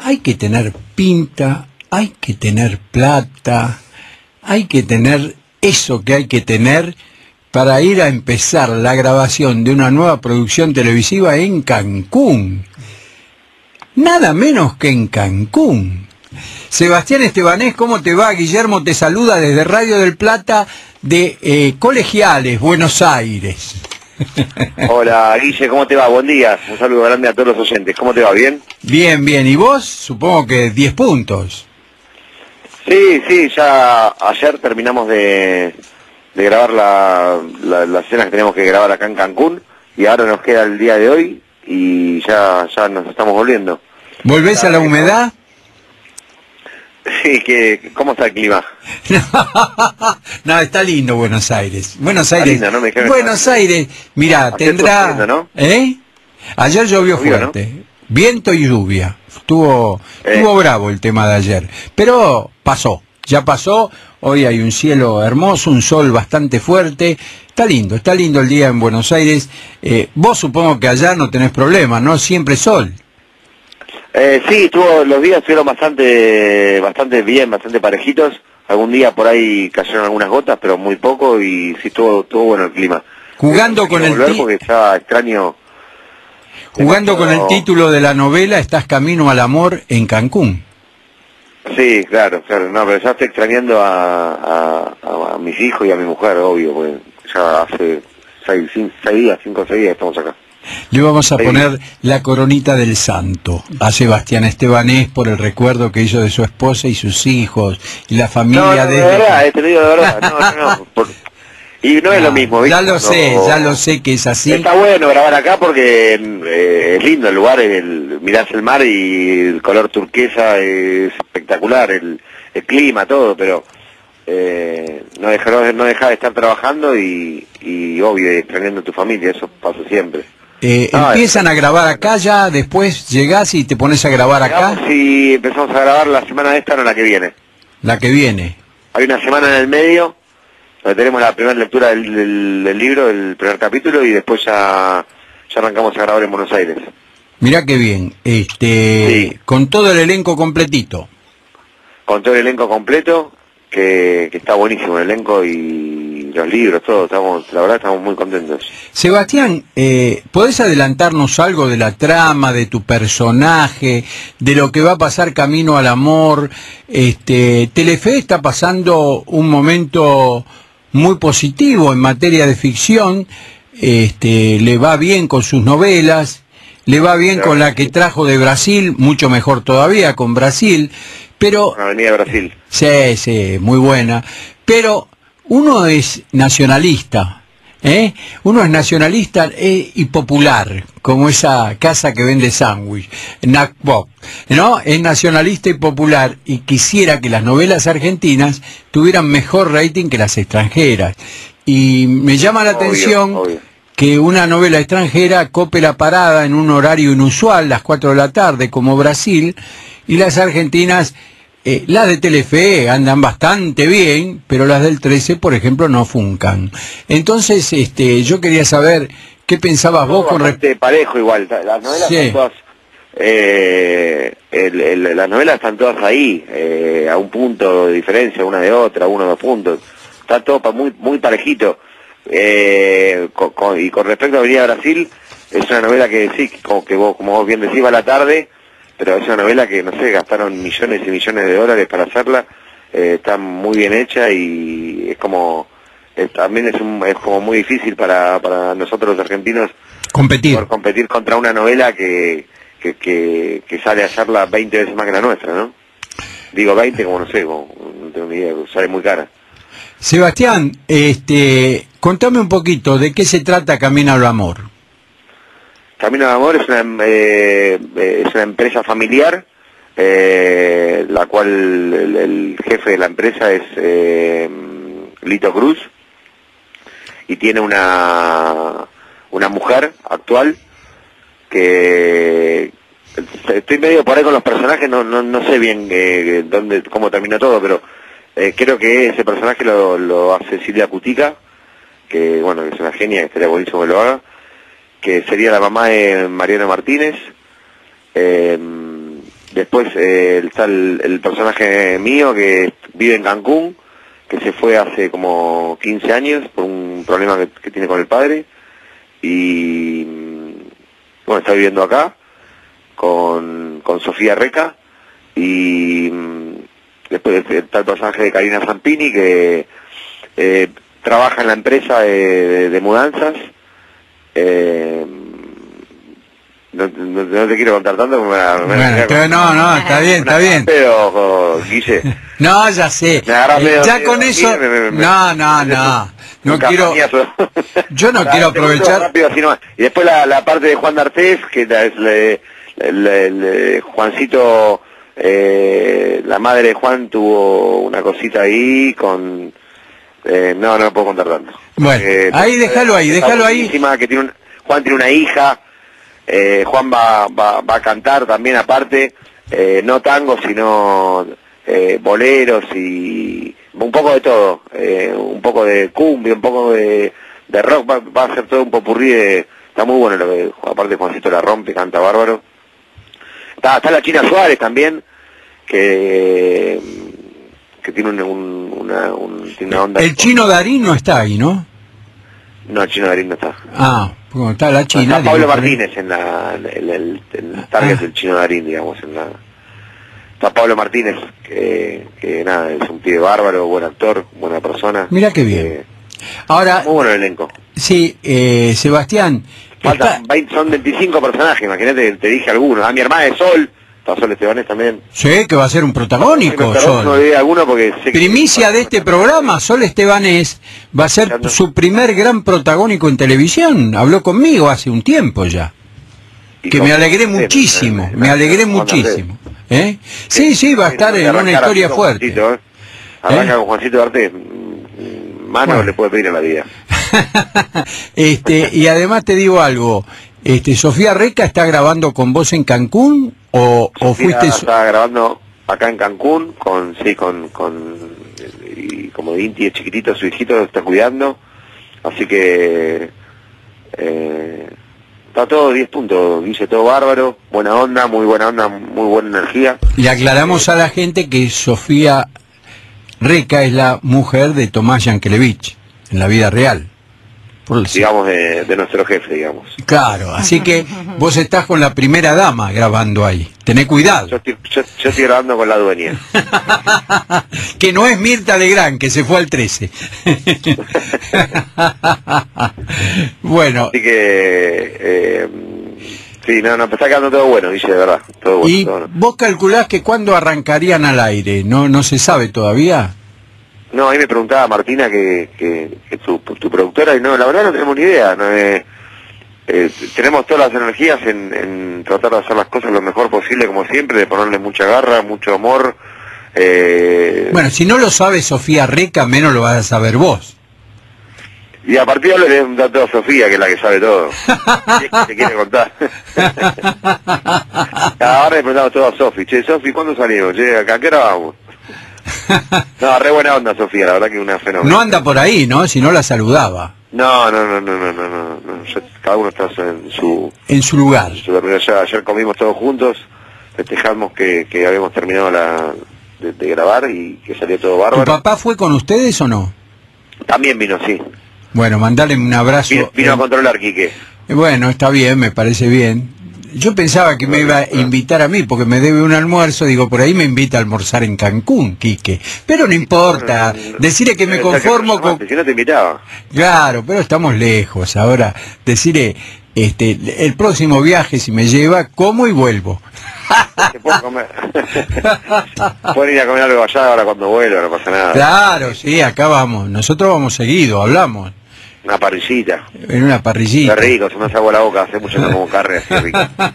hay que tener pinta, hay que tener plata, hay que tener eso que hay que tener para ir a empezar la grabación de una nueva producción televisiva en Cancún. Nada menos que en Cancún. Sebastián Estebanés, ¿cómo te va? Guillermo te saluda desde Radio del Plata de Colegiales, Buenos Aires. Hola Guille, ¿cómo te va? Buen día. Un saludo grande a todos los oyentes. ¿Cómo te va? ¿Bien? Bien, bien. ¿Y vos? Supongo que 10 puntos. Sí, ya ayer terminamos de grabar la escena que teníamos que grabar acá en Cancún y ahora nos queda el día de hoy y ya nos estamos volviendo. ¿Volvés a la humedad? Sí, ¿cómo está el clima? No, está lindo Buenos Aires. Buenos Aires. Está lindo, ¿no? Buenos Aires, mirá, tendrá... Lloviendo, ¿no? Ayer llovió fuerte. ¿No? Viento y lluvia. Estuvo bravo el tema de ayer. Pero pasó, ya pasó. Hoy hay un cielo hermoso, un sol bastante fuerte. Está lindo el día en Buenos Aires. Vos supongo que allá no tenés problemas, ¿no? Siempre sol. Sí, los días estuvieron bastante bien, bastante parejitos. Algún día por ahí cayeron algunas gotas, pero muy poco y sí estuvo bueno el clima. Jugando con el porque estaba extraño. Jugando con el título de la novela, estás camino al amor en Cancún. Sí, claro, no, pero ya estoy extrañando a mis hijos y a mi mujer, obvio, porque ya hace 5 o 6 días estamos acá. Le vamos a poner la coronita del santo a Sebastián Estebanés por el recuerdo que hizo de su esposa y sus hijos y la familia de verdad, te lo digo de verdad, no. Y no es lo mismo, ¿viste? Ya lo sé que es así. Está bueno grabar acá porque es lindo el lugar, mirás el mar y el color turquesa es espectacular, el clima, todo, pero no deja de estar trabajando y obvio, extrañando a tu familia, eso pasa siempre. ¿Empiezan a grabar acá ya? ¿Después llegás y te pones a grabar acá? Sí, empezamos a grabar la semana esta, no la que viene. La que viene. Hay una semana en el medio, donde tenemos la primera lectura del libro, el primer capítulo, y después ya arrancamos a grabar en Buenos Aires. Mirá qué bien, sí. Con todo el elenco completito. Con todo el elenco completo, que está buenísimo el elenco y los libros, todo, la verdad estamos muy contentos. Sebastián, ¿podés adelantarnos algo de la trama, de tu personaje, de lo que va a pasar camino al amor? Telefe está pasando un momento muy positivo en materia de ficción, le va bien con sus novelas, le va bien con la que trajo de Brasil, mucho mejor todavía con Brasil, pero... Avenida Brasil. Sí, muy buena, pero uno es nacionalista, uno es nacionalista y popular, como esa casa que vende sándwich, Nakbok, ¿no? Es nacionalista y popular y quisiera que las novelas argentinas tuvieran mejor rating que las extranjeras. Y me llama la atención que una novela extranjera cope la parada en un horario inusual, las 4 de la tarde, como Brasil, y las argentinas... las de Telefe andan bastante bien, pero las del 13, por ejemplo, no funcan. Entonces, yo quería saber qué pensabas vos con respecto... parejo igual, las novelas están todas... las novelas están todas ahí, a un punto de diferencia una de otra, 1 o 2 puntos. Está todo muy parejito. Y con respecto a Avenida Brasil, es una novela que sí, como vos bien decís, va a la tarde, pero es una novela que, no sé, gastaron millones y millones de dólares para hacerla, está muy bien hecha y es como, también es como muy difícil para nosotros los argentinos competir contra una novela que sale a hacerla 20 veces más que la nuestra, ¿no? Digo 20 como no sé, no tengo ni idea, sale muy cara. Sebastián, contame un poquito de qué se trata Camino al Amor. Camino al Amor es una empresa familiar, la cual el jefe de la empresa es Lito Cruz, y tiene una mujer actual que estoy medio por ahí con los personajes, no sé bien cómo terminó todo, pero creo que ese personaje lo hace Silvia Cutica, que bueno, que es una genia, que estaría buenísimo que lo haga, que sería la mamá de Mariano Martínez, Después está el personaje mío que vive en Cancún, que se fue hace como 15 años por un problema que tiene con el padre. Y bueno, está viviendo acá con Sofía Reca. Y después está el personaje de Karina Zampini, que trabaja en la empresa de mudanzas. No te quiero contar tanto. No, está bien. Pero, Guille. No, ya sé. Ya con eso. No quiero. Yo no quiero aprovechar. Rápido, y después la parte de Juan D'Artés, que es Juancito, la madre de Juan tuvo una cosita ahí con. No puedo contar tanto. Bueno, ahí déjalo ahí. Que Juan tiene una hija. Juan va a cantar también aparte, no tango, sino boleros y un poco de todo, un poco de cumbia, un poco de rock, va a ser todo un popurrí está muy bueno lo que, aparte Juancito la rompe, canta bárbaro. Está la China Suárez también, que tiene tiene una onda. El Chino Darín no está ahí, ¿no? No, el Chino Darín no está. Ah, bueno, está la China. Está Pablo Martínez en el target del Chino Darín, digamos. Está Pablo Martínez, que nada, es un pibe bárbaro, buen actor, buena persona. Mira qué bien. Ahora, muy bueno el elenco. Sí, Sebastián. Son 25 personajes, imagínate, te dije algunos. Mi hermana es Sol. Sol Estebanés también. Sí, que va a ser un protagónico. Sol. No olvidé alguno porque sé primicia de este programa, Sol Estebanés va a ser su primer gran protagónico en televisión. Habló conmigo hace un tiempo ya. Que me alegré muchísimo, muchísimo. Sí, va a estar en una historia fuerte. Arranca con Juancito D'Artés. Mano le puede pedir a la vida. Y además te digo algo. Sofía Reca está grabando con vos en Cancún o fuiste. Está grabando acá en Cancún y como Inti es chiquitito, su hijito lo está cuidando, así que está todo 10 puntos, dice todo bárbaro, buena onda, muy buena energía. Le aclaramos a la gente que Sofía Reca es la mujer de Tomás Yankelevich en la vida real. Digamos, de nuestro jefe, digamos. Claro, así que vos estás con la primera dama grabando ahí. Tené cuidado. Yo estoy grabando con la dueña. Que no es Mirta Legrand, que se fue al 13. Bueno. Así que, sí, no, está quedando todo bueno, dice, de verdad. Todo bueno, ¿y todo bueno. vos calculás que cuándo arrancarían al aire? ¿No se sabe todavía? No, ahí me preguntaba Martina que tu productora, y no, la verdad no tenemos ni idea. No, tenemos todas las energías en tratar de hacer las cosas lo mejor posible, como siempre, de ponerle mucha garra, mucho amor. Bueno, si no lo sabe Sofía Reca, menos lo vas a saber vos. Y a partir de ahora le da todo a Sofía, que es la que sabe todo. Si es que te quiere contar. Ahora le preguntamos todo a Sofi. Che, Sofi, ¿cuándo salimos? Che, ¿a qué hora vamos? No, re buena onda Sofía, la verdad que una fenómeno. No anda por ahí, ¿no? Si no la saludaba. No. Cada uno está en su lugar. Ayer comimos todos juntos, festejamos que habíamos terminado de grabar y que salió todo bárbaro. ¿Tu papá fue con ustedes o no? También vino, sí. Bueno, mandale un abrazo. Vino a controlar, Quique. Bueno, está bien, me parece bien. Yo pensaba que me iba a invitar a mí, porque me debe un almuerzo, digo, por ahí me invita a almorzar en Cancún, Quique. Pero no importa, decirle que me conformo con... Si no te invitaba. Claro, pero estamos lejos. Ahora, decirle, el próximo viaje, si me lleva, como y vuelvo. Puedo comer. Pueden ir a comer algo allá ahora cuando vuelva, no pasa nada. Claro, sí, acá vamos. Nosotros vamos seguido, hablamos. Una parrillita. En una parrillita. Qué rico, se me hace agua la boca, hace mucho que no como carne, así rico.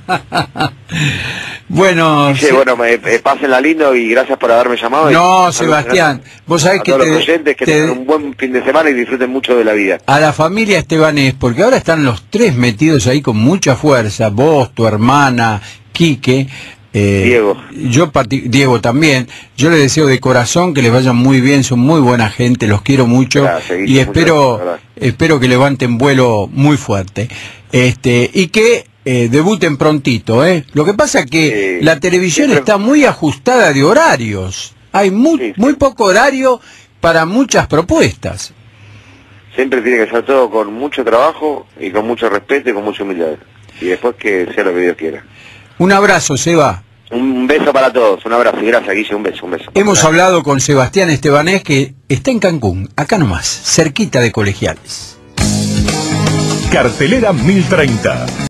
Bueno, sí, bueno, pásenla lindo y gracias por haberme llamado. No, Sebastián, vos sabés que todos los oyentes que tengan un buen fin de semana y disfruten mucho de la vida. A la familia Estebanés, porque ahora están los tres metidos ahí con mucha fuerza, vos, tu hermana, Quique, Diego. Diego también. Yo les deseo de corazón que les vayan muy bien, son muy buena gente, los quiero mucho. Gracias, y espero que levanten vuelo muy fuerte. Y que debuten prontito, ¿eh? Lo que pasa es que la televisión está muy ajustada de horarios. Hay muy poco horario para muchas propuestas. Siempre tiene que ser todo con mucho trabajo y con mucho respeto y con mucha humildad. Y después que sea lo que Dios quiera. Un abrazo, Seba. Un beso para todos, un abrazo. Y gracias, Guille, un beso, un beso. Hemos hablado con Sebastián Estebanés, que está en Cancún, acá nomás, cerquita de Colegiales. Cartelera 1030.